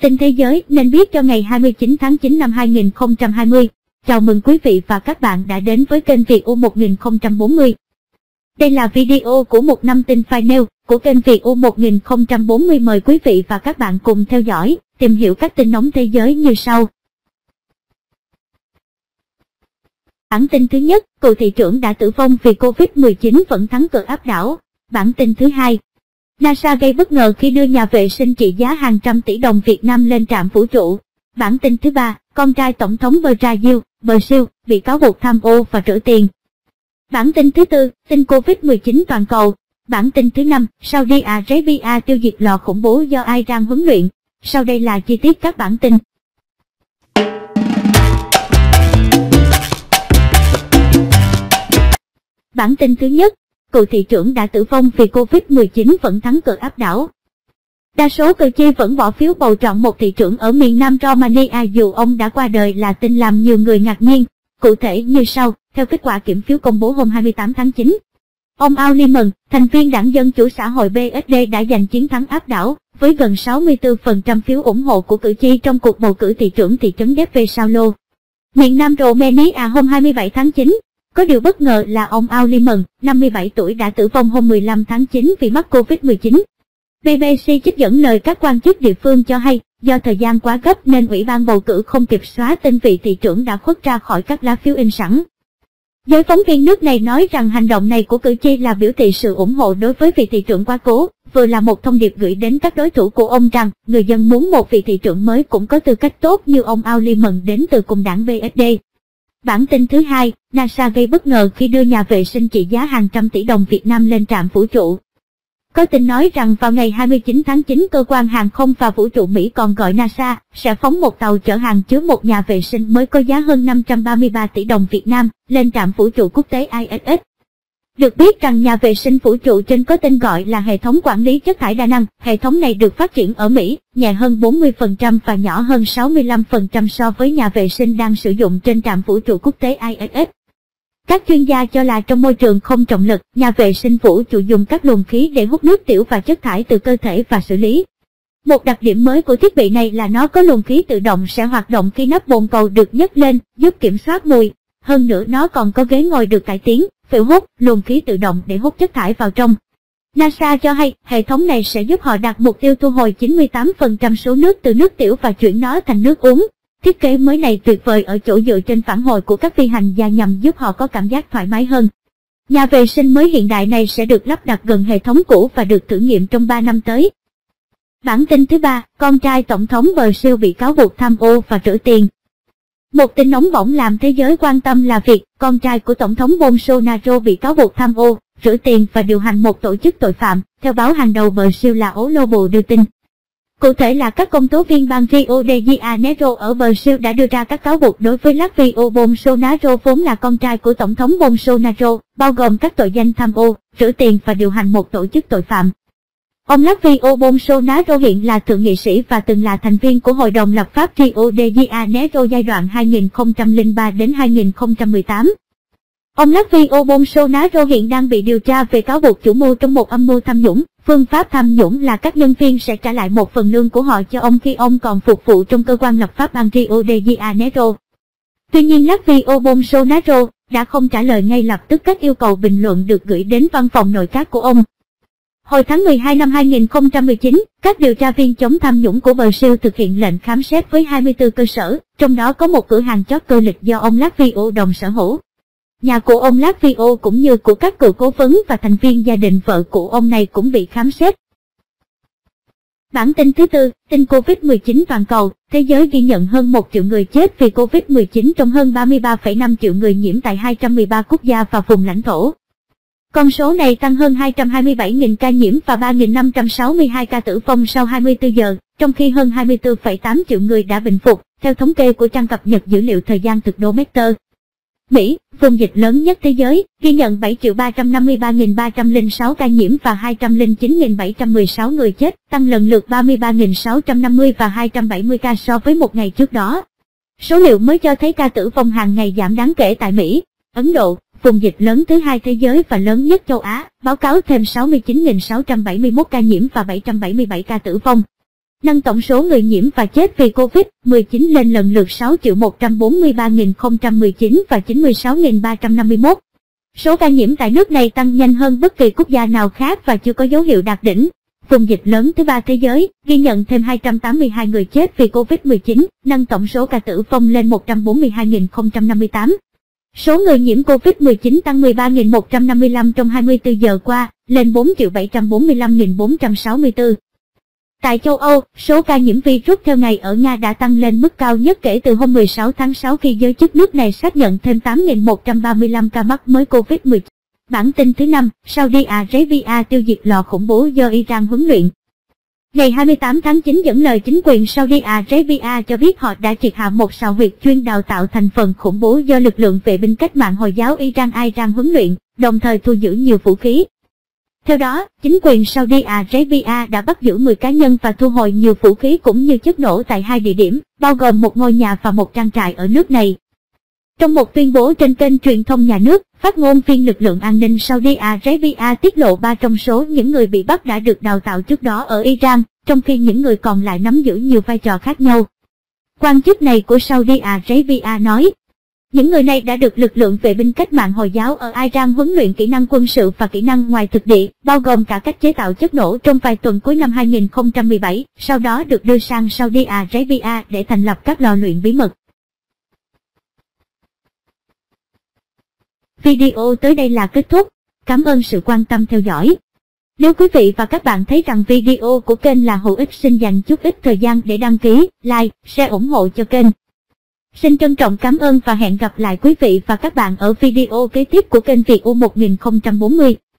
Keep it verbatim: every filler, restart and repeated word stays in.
tin thế giới nên biết cho ngày hai mươi chín tháng chín năm hai nghìn không trăm hai mươi. Chào mừng quý vị và các bạn đã đến với kênh Việt U một nghìn không trăm bốn mươi. Đây là video của một năm tin final của kênh Việt U một nghìn không trăm bốn mươi. Mời quý vị và các bạn cùng theo dõi, tìm hiểu các tin nóng thế giới như sau. Bản tin thứ nhất, cựu thị trưởng đã tử vong vì Covid mười chín vẫn thắng cờ áp đảo. Bản tin thứ hai, NASA gây bất ngờ khi đưa nhà vệ sinh trị giá hàng trăm tỷ đồng Việt Nam lên trạm vũ trụ. Bản tin thứ ba, con trai tổng thống Brazil, Brazil bị cáo buộc tham ô và rửa tiền. Bản tin thứ tư, tin Covid mười chín toàn cầu. Bản tin thứ năm, Saudi Arabia tiêu diệt lò khủng bố do Iran huấn luyện. Sau đây là chi tiết các bản tin. Bản tin thứ nhất, cựu thị trưởng đã tử vong vì Covid mười chín vẫn thắng cờ áp đảo. Đa số cử tri vẫn bỏ phiếu bầu chọn một thị trưởng ở miền Nam Romania dù ông đã qua đời là tin làm nhiều người ngạc nhiên. Cụ thể như sau, theo kết quả kiểm phiếu công bố hôm hai mươi tám tháng chín. Ông Al Liman, thành viên Đảng Dân Chủ Xã hội bê ét đê đã giành chiến thắng áp đảo, với gần sáu mươi tư phần trăm phiếu ủng hộ của cử tri trong cuộc bầu cử thị trưởng thị trấn Deve Saulo. Miền Nam Romania hôm hai mươi bảy tháng chín. Có điều bất ngờ là ông Al Liman, năm mươi bảy tuổi đã tử vong hôm mười lăm tháng chín vì mắc Covid mười chín. bê bê xê trích dẫn lời các quan chức địa phương cho hay, do thời gian quá gấp nên Ủy ban bầu cử không kịp xóa tên vị thị trưởng đã khuất ra khỏi các lá phiếu in sẵn. Giới phóng viên nước này nói rằng hành động này của cử tri là biểu thị sự ủng hộ đối với vị thị trưởng quá cố, vừa là một thông điệp gửi đến các đối thủ của ông rằng người dân muốn một vị thị trưởng mới cũng có tư cách tốt như ông Al Liman đến từ cùng đảng bê ét đê. Bản tin thứ hai, NASA gây bất ngờ khi đưa nhà vệ sinh trị giá hàng trăm tỷ đồng Việt Nam lên trạm vũ trụ. Có tin nói rằng vào ngày hai mươi chín tháng chín, cơ quan hàng không và vũ trụ Mỹ còn gọi NASA sẽ phóng một tàu chở hàng chứa một nhà vệ sinh mới có giá hơn năm trăm ba mươi ba tỷ đồng Việt Nam lên trạm vũ trụ quốc tế i ét ét. Được biết rằng nhà vệ sinh vũ trụ trên có tên gọi là hệ thống quản lý chất thải đa năng. Hệ thống này được phát triển ở Mỹ, nhẹ hơn bốn mươi phần trăm và nhỏ hơn sáu mươi lăm phần trăm so với nhà vệ sinh đang sử dụng trên trạm vũ trụ quốc tế i ét ét. Các chuyên gia cho là trong môi trường không trọng lực, nhà vệ sinh vũ trụ dùng các luồng khí để hút nước tiểu và chất thải từ cơ thể và xử lý. Một đặc điểm mới của thiết bị này là nó có luồng khí tự động sẽ hoạt động khi nắp bồn cầu được nhấc lên, giúp kiểm soát mùi. Hơn nữa nó còn có ghế ngồi được cải tiến, phễu hút, luồng khí tự động để hút chất thải vào trong. NASA cho hay, hệ thống này sẽ giúp họ đạt mục tiêu thu hồi chín mươi tám phần trăm số nước từ nước tiểu và chuyển nó thành nước uống. Thiết kế mới này tuyệt vời ở chỗ dựa trên phản hồi của các phi hành gia nhằm giúp họ có cảm giác thoải mái hơn. Nhà vệ sinh mới hiện đại này sẽ được lắp đặt gần hệ thống cũ và được thử nghiệm trong ba năm tới. Bản tin thứ ba, con trai tổng thống Brazil bị cáo buộc tham ô và rửa tiền. Một tin nóng bỏng làm thế giới quan tâm là việc con trai của tổng thống Bolsonaro bị cáo buộc tham ô, rửa tiền và điều hành một tổ chức tội phạm, theo báo hàng đầu Brazil là O Globo đưa tin. Cụ thể là các công tố viên bang Rio de Janeiro ở Brazil đã đưa ra các cáo buộc đối với Flavio Bolsonaro vốn là con trai của tổng thống Bolsonaro, bao gồm các tội danh tham ô, rửa tiền và điều hành một tổ chức tội phạm. Ông Flavio Bolsonaro hiện là thượng nghị sĩ và từng là thành viên của Hội đồng lập pháp Rio de Janeiro giai đoạn hai nghìn không trăm lẻ ba đến hai nghìn không trăm mười tám. Ông Flavio Bolsonaro hiện đang bị điều tra về cáo buộc chủ mưu trong một âm mưu tham nhũng. Phương pháp tham nhũng là các nhân viên sẽ trả lại một phần lương của họ cho ông khi ông còn phục vụ trong cơ quan lập pháp bang Rio de Janeiro. Tuy nhiên Flavio Bolsonaro đã không trả lời ngay lập tức các yêu cầu bình luận được gửi đến văn phòng nội các của ông. Hồi tháng mười hai năm hai nghìn không trăm mười chín, các điều tra viên chống tham nhũng của Brazil thực hiện lệnh khám xét với hai mươi tư cơ sở, trong đó có một cửa hàng chót cơ lịch do ông Flavio đồng sở hữu. Nhà của ông Flavio cũng như của các cựu cố vấn và thành viên gia đình vợ của ông này cũng bị khám xét. Bản tin thứ tư, tin Covid mười chín toàn cầu. Thế giới ghi nhận hơn một triệu người chết vì Covid mười chín trong hơn ba mươi ba phẩy năm triệu người nhiễm tại hai trăm mười ba quốc gia và vùng lãnh thổ. Con số này tăng hơn hai trăm hai mươi bảy nghìn ca nhiễm và ba nghìn năm trăm sáu mươi hai ca tử vong sau hai mươi tư giờ, trong khi hơn hai mươi tư phẩy tám triệu người đã bình phục, theo thống kê của trang cập nhật dữ liệu thời gian thực Dometer. Mỹ, vùng dịch lớn nhất thế giới, ghi nhận bảy triệu ba trăm năm mươi ba nghìn ba trăm lẻ sáu ca nhiễm và hai trăm lẻ chín nghìn bảy trăm mười sáu người chết, tăng lần lượt ba mươi ba nghìn sáu trăm năm mươi và hai trăm bảy mươi ca so với một ngày trước đó. Số liệu mới cho thấy ca tử vong hàng ngày giảm đáng kể tại Mỹ. Ấn Độ, vùng dịch lớn thứ hai thế giới và lớn nhất châu Á, báo cáo thêm sáu mươi chín nghìn sáu trăm bảy mươi mốt ca nhiễm và bảy trăm bảy mươi bảy ca tử vong. nâng tổng số người nhiễm và chết vì Covid mười chín lên lần lượt sáu triệu một trăm bốn mươi ba nghìn không trăm mười chín và chín mươi sáu nghìn ba trăm năm mươi mốt. Số ca nhiễm tại nước này tăng nhanh hơn bất kỳ quốc gia nào khác và chưa có dấu hiệu đạt đỉnh. Vùng dịch lớn thứ ba thế giới, ghi nhận thêm hai trăm tám mươi hai người chết vì Covid mười chín, nâng tổng số ca tử vong lên một trăm bốn mươi hai nghìn không trăm năm mươi tám. Số người nhiễm Covid mười chín tăng mười ba nghìn một trăm năm mươi lăm trong hai mươi tư giờ qua, lên bốn triệu bảy trăm bốn mươi lăm nghìn bốn trăm sáu mươi tư. Tại châu Âu, số ca nhiễm virus theo ngày ở Nga đã tăng lên mức cao nhất kể từ hôm mười sáu tháng sáu khi giới chức nước này xác nhận thêm tám nghìn một trăm ba mươi lăm ca mắc mới Covid mười chín. Bản tin thứ năm, Saudi Arabia tiêu diệt lò khủng bố do Iran huấn luyện. Ngày hai mươi tám tháng chín dẫn lời chính quyền Saudi Arabia cho biết họ đã triệt hạ một sào huyệt chuyên đào tạo thành phần khủng bố do lực lượng vệ binh cách mạng Hồi giáo Iran Iran huấn luyện, đồng thời thu giữ nhiều vũ khí. Theo đó, chính quyền Saudi Arabia đã bắt giữ mười cá nhân và thu hồi nhiều vũ khí cũng như chất nổ tại hai địa điểm, bao gồm một ngôi nhà và một trang trại ở nước này. Trong một tuyên bố trên kênh truyền thông nhà nước, phát ngôn viên lực lượng an ninh Saudi Arabia tiết lộ ba trong số những người bị bắt đã được đào tạo trước đó ở Iran, trong khi những người còn lại nắm giữ nhiều vai trò khác nhau. Quan chức này của Saudi Arabia nói, những người này đã được lực lượng vệ binh cách mạng Hồi giáo ở Iran huấn luyện kỹ năng quân sự và kỹ năng ngoài thực địa, bao gồm cả cách chế tạo chất nổ trong vài tuần cuối năm hai nghìn không trăm mười bảy, sau đó được đưa sang Saudi Arabia để thành lập các lò luyện bí mật. Video tới đây là kết thúc. Cảm ơn sự quan tâm theo dõi. Nếu quý vị và các bạn thấy rằng video của kênh là hữu ích, xin dành chút ít thời gian để đăng ký, like, share ủng hộ cho kênh. Xin trân trọng cảm ơn và hẹn gặp lại quý vị và các bạn ở video kế tiếp của kênh Việt U một nghìn không trăm bốn mươi.